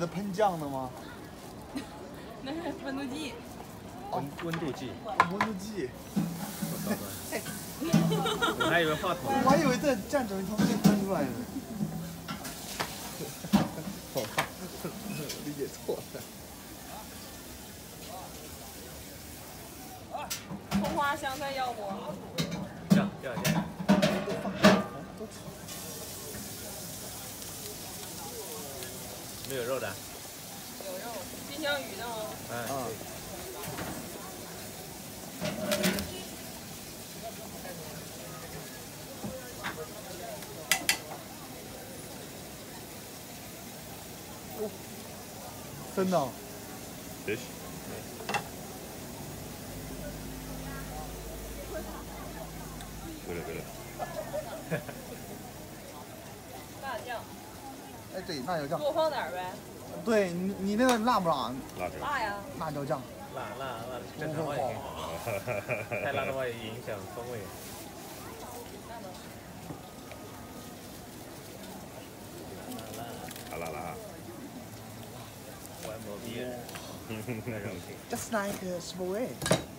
的喷酱的吗？ 那是温度计。 温度计。 温度计。 我还以为话筒。 我还以为在蘸着从这喷出来呢。理解错了。 葱花香菜要不？ 要。没有肉的。 有肉，金枪鱼的吗？ 真的。 Fish。对了。 辣酱。 哎，对，辣椒酱。 多放点呗。 对你那个辣不辣？ 辣呀。 辣椒酱。 辣，正常话也可以。太辣的话也影响风味。 辣。 One more beer. Just like a spray.